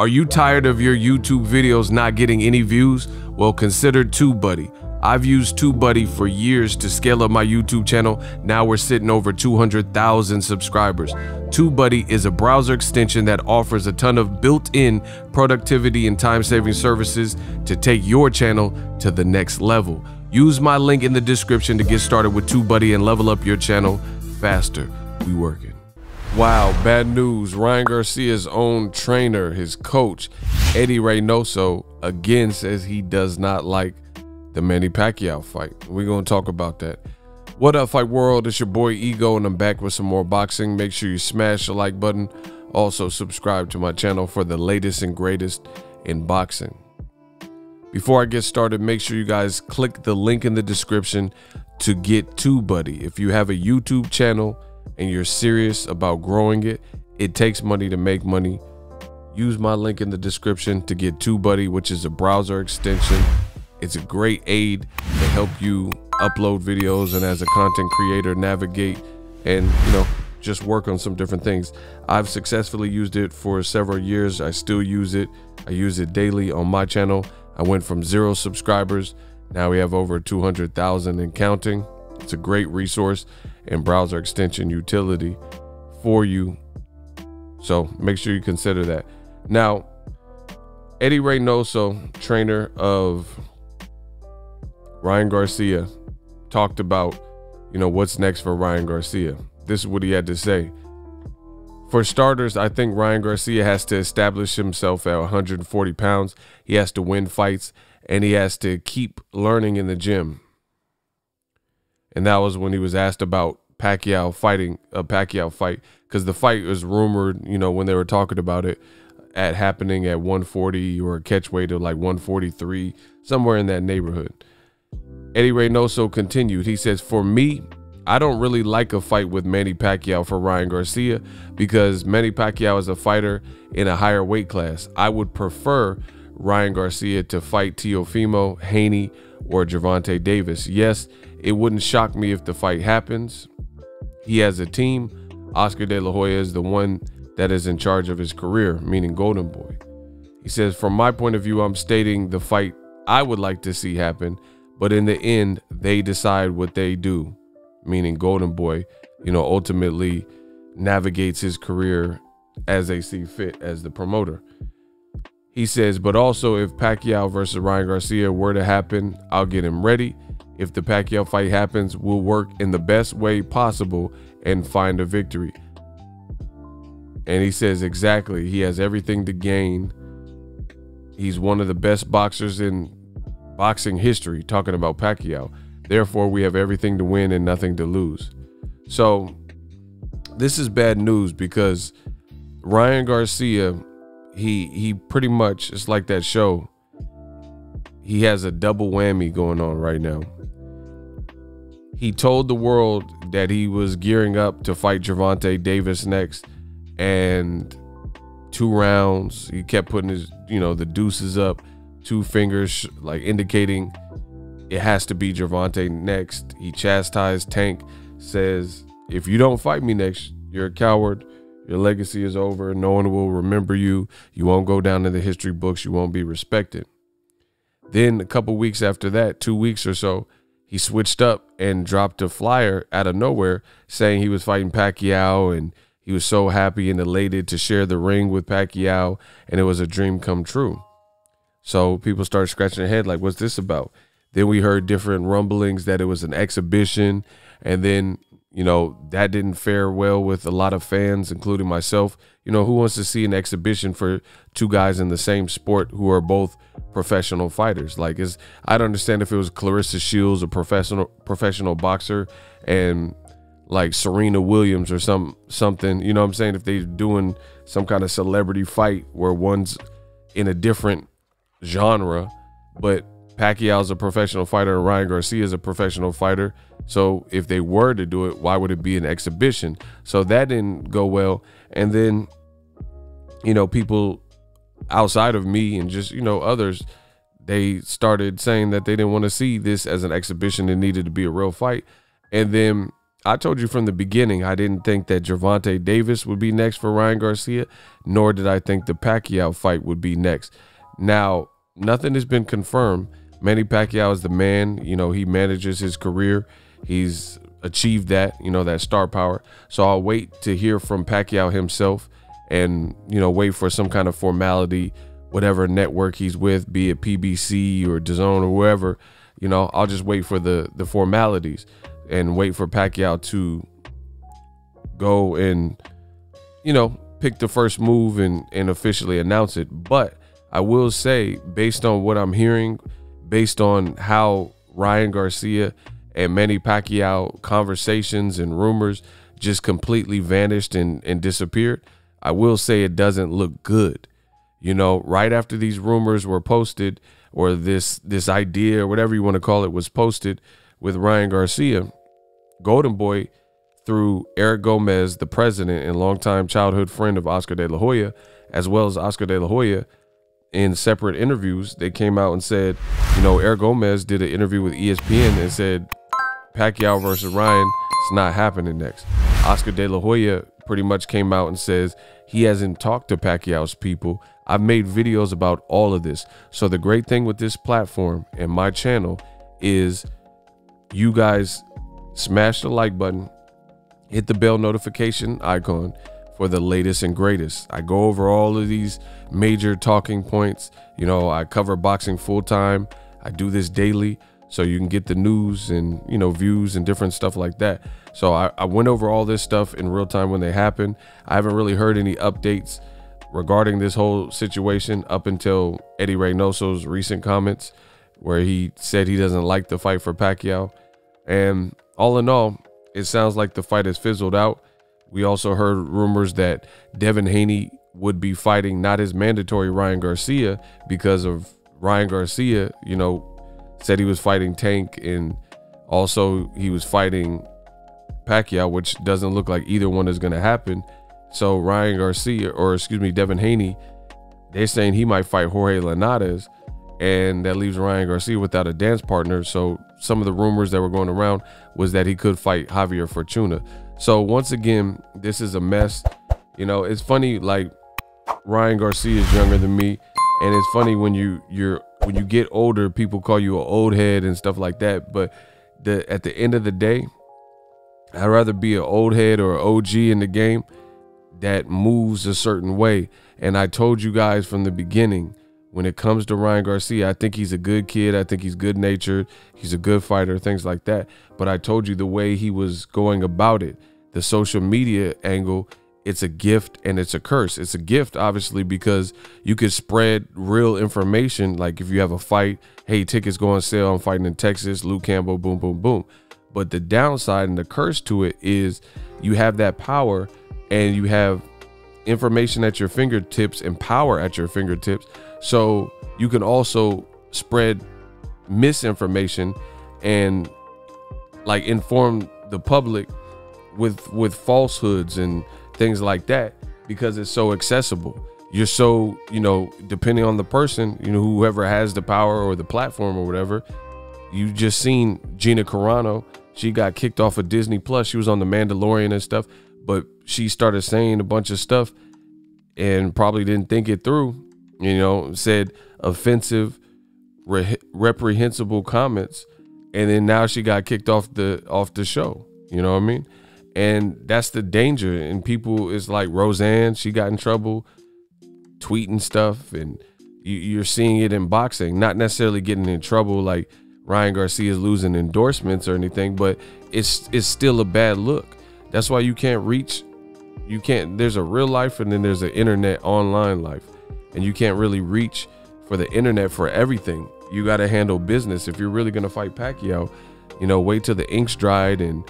Are you tired of your YouTube videos not getting any views? Well, consider TubeBuddy. I've used TubeBuddy for years to scale up my YouTube channel. Now we're sitting over 200,000 subscribers. TubeBuddy is a browser extension that offers a ton of built-in productivity and time-saving services to take your channel to the next level. Use my link in the description to get started with TubeBuddy and level up your channel faster. We working. Wow, bad news. Ryan Garcia's own trainer, his coach, Eddie Reynoso, again says he does not like the Manny Pacquiao fight. We're going to talk about that. What up, Fight World? It's your boy Ego, and I'm back with some more boxing. Make sure you smash the like button. Also, subscribe to my channel for the latest and greatest in boxing. Before I get started, make sure you guys click the link in the description to get TubeBuddy. If you have a YouTube channel and you're serious about growing it, it takes money to make money. Use my link in the description to get TubeBuddy, which is a browser extension. It's a great aid to help you upload videos and as a content creator navigate and, just work on some different things. I've successfully used it for several years. I still use it. I use it daily on my channel. I went from 0 subscribers. Now we have over 200,000 and counting. It's a great resource and browser extension utility for you. So make sure you consider that. Now, Eddie Reynoso, trainer of Ryan Garcia, talked about, what's next for Ryan Garcia. This is what he had to say. For starters, I think Ryan Garcia has to establish himself at 140 pounds. He has to win fights, and he has to keep learning in the gym. And that was when he was asked about Pacquiao fighting a Pacquiao fight, because the fight was rumored, when they were talking about it, at happening at 140 or a catch weight of like 143, somewhere in that neighborhood. Eddie Reynoso continued. He says, for me, I don't really like a fight with Manny Pacquiao for Ryan Garcia because Manny Pacquiao is a fighter in a higher weight class. I would prefer Ryan Garcia to fight Teofimo, Haney, or Gervonta Davis. Yes, it wouldn't shock me if the fight happens. He has a team. Oscar De La Hoya is the one that is in charge of his career, meaning Golden Boy. He says, from my point of view, I'm stating the fight I would like to see happen, but in the end, they decide what they do, meaning Golden Boy, ultimately navigates his career as they see fit as the promoter. He says, but also if Pacquiao versus Ryan Garcia were to happen, I'll get him ready. If the Pacquiao fight happens, we'll work in the best way possible and find a victory. And he says exactly, he has everything to gain. He's one of the best boxers in boxing history, talking about Pacquiao. Therefore, we have everything to win and nothing to lose. So this is bad news because Ryan Garcia, he pretty much, it's like that show. He has a double whammy going on right now. He told the world that he was gearing up to fight Gervonta Davis next, and 2 rounds, he kept putting his, the deuces up, 2 fingers, like indicating it has to be Gervonta next. He chastised Tank, says, if you don't fight me next, you're a coward. Your legacy is over. No one will remember you. You won't go down in the history books. You won't be respected. Then a couple weeks after that, 2 weeks or so, he switched up and dropped a flyer out of nowhere saying he was fighting Pacquiao, and he was so happy and elated to share the ring with Pacquiao, and it was a dream come true. So people started scratching their head like, what's this about? Then we heard different rumblings that it was an exhibition, and then, that didn't fare well with a lot of fans, including myself. Who wants to see an exhibition for 2 guys in the same sport who are both professional fighters? Like, I'd understand if it was Clarissa Shields, a professional boxer, and like Serena Williams or something, what I'm saying? If they're doing some kind of celebrity fight where one's in a different genre, but Pacquiao's a professional fighter and Ryan Garcia is a professional fighter. So if they were to do it, why would it be an exhibition? So that didn't go well. And then, people outside of me and just, others, they started saying that they didn't want to see this as an exhibition. It needed to be a real fight. And then I told you from the beginning, I didn't think that Gervonta Davis would be next for Ryan Garcia, nor did I think the Pacquiao fight would be next. Now, nothing has been confirmed. Manny Pacquiao is the man. You know, he manages his career. He's achieved that, you know, that star power. So I'll wait to hear from Pacquiao himself and, you know, wait for some kind of formality, whatever network he's with, be it PBC or DAZN or wherever. You know, I'll just wait for the formalities and wait for Pacquiao to go and, you know, pick the first move and officially announce it. But I will say, based on what I'm hearing, based on how Ryan Garcia and Manny Pacquiao conversations and rumors just completely vanished and disappeared, I will say it doesn't look good. You know, right after these rumors were posted, or this idea or whatever you want to call it was posted with Ryan Garcia, Golden Boy, through Eric Gomez, the president and longtime childhood friend of Oscar De La Hoya, as well as Oscar De La Hoya, in separate interviews, they came out and said, you know, Eric Gomez did an interview with ESPN and said Pacquiao versus Ryan, it's not happening next. Oscar De La Hoya pretty much came out and says he hasn't talked to Pacquiao's people. I've made videos about all of this. So the great thing with this platform and my channel is you guys smash the like button, hit the bell notification icon for the latest and greatest. I go over all of these major talking points. You know, I cover boxing full time. I do this daily so you can get the news and, you know, views and different stuff like that. So I went over all this stuff in real time when they happen. I haven't really heard any updates regarding this whole situation up until Eddie Reynoso's recent comments where he said he doesn't like the fight for Pacquiao. And all in all, it sounds like the fight has fizzled out. We also heard rumors that Devin Haney would be fighting not his mandatory Ryan Garcia because of Ryan Garcia, you know, said he was fighting Tank, and also he was fighting Pacquiao, which doesn't look like either one is going to happen. So Ryan Garcia, or excuse me, Devin Haney, they're saying he might fight Jorge Linares, and that leaves Ryan Garcia without a dance partner. So some of the rumors that were going around was that he could fight Javier Fortuna. So once again, this is a mess. You know, it's funny, like Ryan Garcia is younger than me, and it's funny when you get older, people call you an old head and stuff like that. But at the end of the day, I'd rather be an old head or an OG in the game that moves a certain way. And I told you guys from the beginning, when it comes to Ryan Garcia, I think he's a good kid. I think he's good-natured. He's a good fighter, things like that. But I told you the way he was going about it, the social media angle, it's a gift and it's a curse. It's a gift, obviously, because you could spread real information. Like if you have a fight, hey, tickets go on sale, I'm fighting in Texas, Luke Campbell, boom, boom, boom. But the downside and the curse to it is you have that power and you have information at your fingertips and power at your fingertips. So you can also spread misinformation and like inform the public with falsehoods and things like that, because it's so accessible. You're so, you know, depending on the person, you know, whoever has the power or the platform or whatever. You just seen Gina Carano. She got kicked off of Disney Plus. She was on The Mandalorian and stuff, but she started saying a bunch of stuff and probably didn't think it through, you know, said offensive, reprehensible comments. And then now she got kicked off the show. You know what I mean? And that's the danger. And people, is like Roseanne, she got in trouble tweeting stuff, and you're seeing it in boxing, not necessarily getting in trouble like Ryan Garcia is losing endorsements or anything, but it's still a bad look. That's why you can't reach, there's a real life and then there's an internet online life, and you can't really reach for the internet for everything. You got to handle business. If you're really going to fight Pacquiao, you know, wait till the ink's dried and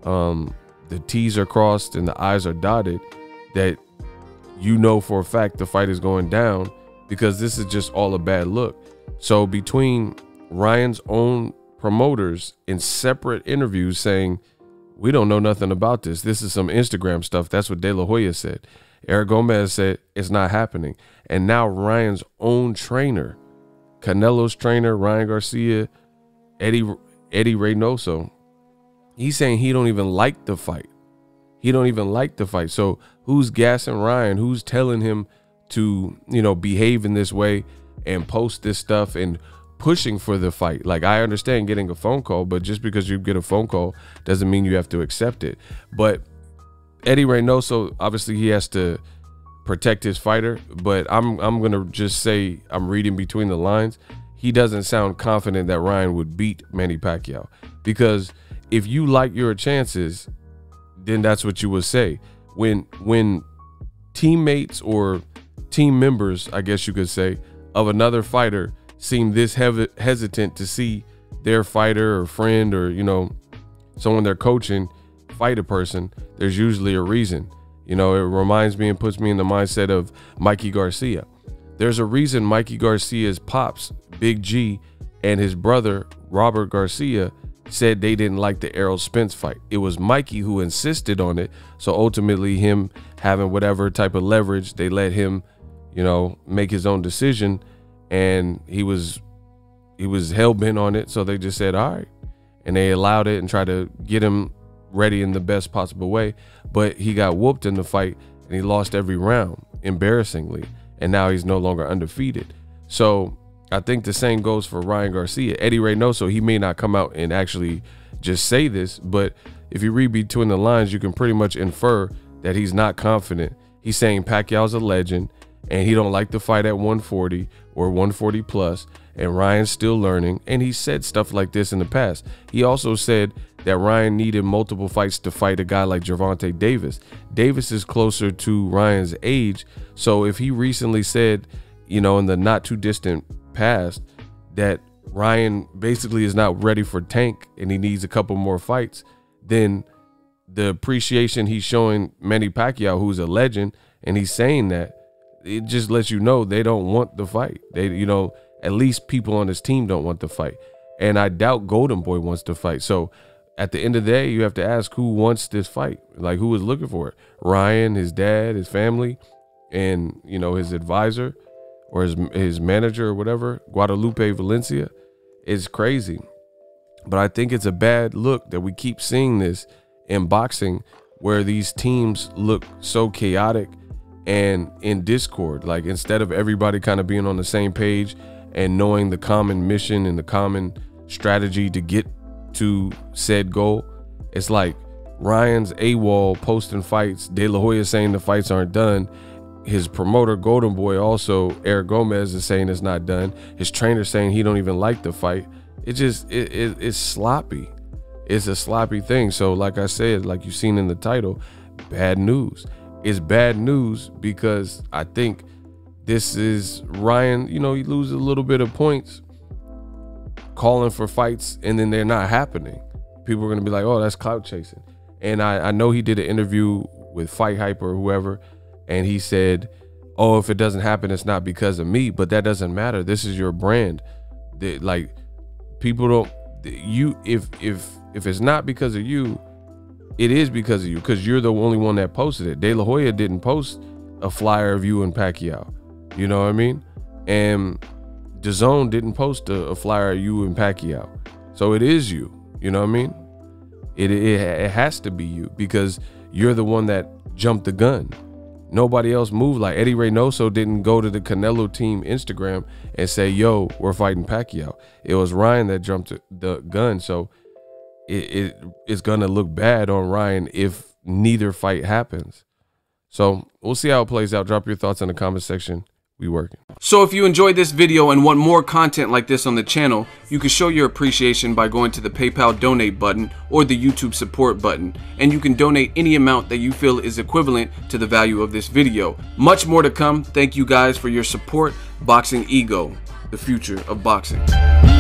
the T's are crossed and the I's are dotted, that you know for a fact the fight is going down, because this is just all a bad look. So between Ryan's own promoters in separate interviews saying, we don't know nothing about this, this is some Instagram stuff. That's what De La Hoya said. Eric Gomez said it's not happening. And now Ryan's own trainer, Canelo's trainer, Ryan Garcia, Eddie Reynoso, he's saying he don't even like the fight. He don't even like the fight. So who's gassing Ryan? Who's telling him to, you know, behave in this way and post this stuff and pushing for the fight? Like, I understand getting a phone call, but just because you get a phone call doesn't mean you have to accept it. But Eddie Reynoso, obviously he has to protect his fighter, but I'm gonna just say, I'm reading between the lines, he doesn't sound confident that Ryan would beat Manny Pacquiao. Because if you like your chances, then that's what you would say. When teammates or team members, I guess you could say, of another fighter seem this hesitant to see their fighter or friend or, you know, someone they're coaching fight a person, there's usually a reason. You know, it reminds me and puts me in the mindset of Mikey Garcia. There's a reason Mikey Garcia's pops, Big G, and his brother, Robert Garcia, said they didn't like the Errol Spence fight. It was Mikey who insisted on it. So ultimately, him having whatever type of leverage, they let him, you know, make his own decision. And he was hell-bent on it. So they just said, all right. And they allowed it and tried to get him ready in the best possible way. But he got whooped in the fight and he lost every round, embarrassingly. And now he's no longer undefeated. So I think the same goes for Ryan Garcia. Eddie Reynoso, he may not come out and actually just say this, but if you read between the lines, you can pretty much infer that he's not confident. He's saying Pacquiao's a legend and he don't like to fight at 140 or 140 plus, and Ryan's still learning. And he said stuff like this in the past. He also said that Ryan needed multiple fights to fight a guy like Gervonta Davis. Davis is closer to Ryan's age. So if he recently said, you know, in the not too distant past, that Ryan basically is not ready for Tank and he needs a couple more fights, then the appreciation he's showing Manny Pacquiao, who's a legend, and he's saying that, it just lets you know they don't want the fight. They, you know, at least people on his team don't want the fight. And I doubt Golden Boy wants to fight. So at the end of the day, you have to ask who wants this fight. Like, who is looking for it? Ryan, his dad, his family, and, you know, his advisor or his manager or whatever, Guadalupe Valencia. Is crazy. But I think it's a bad look that we keep seeing this in boxing, where these teams look so chaotic and in discord. Like, instead of everybody kind of being on the same page and knowing the common mission and the common strategy to get to said goal, it's like Ryan's AWOL posting fights, De La Hoya saying the fights aren't done, his promoter Golden Boy, also Eric Gomez, is saying it's not done, his trainer saying he don't even like the fight. It just it's sloppy. It's a sloppy thing. So like I said, like you've seen in the title, bad news. It's bad news because I think this is Ryan, you know, he loses a little bit of points calling for fights and then they're not happening. People are going to be like, oh, that's clout chasing. And I know he did an interview with Fight Hype or whoever, and he said, oh, if it doesn't happen, it's not because of me. But that doesn't matter. This is your brand. Like, people don't, you, if it's not because of you, it is because of you, because you're the only one that posted it. De La Hoya didn't post a flyer of you and Pacquiao. You know what I mean? And DAZN didn't post a flyer of you and Pacquiao. So it is you. You know what I mean? It has to be you, because you're the one that jumped the gun. Nobody else moved. Like, Eddie Reynoso didn't go to the Canelo team Instagram and say, yo, we're fighting Pacquiao. It was Ryan that jumped the gun. So it's going to look bad on Ryan if neither fight happens. So we'll see how it plays out. Drop your thoughts in the comment section. We working. So if you enjoyed this video and want more content like this on the channel, you can show your appreciation by going to the PayPal donate button or the YouTube support button, and you can donate any amount that you feel is equivalent to the value of this video. Much more to come. Thank you guys for your support. Boxing Ego, the future of boxing.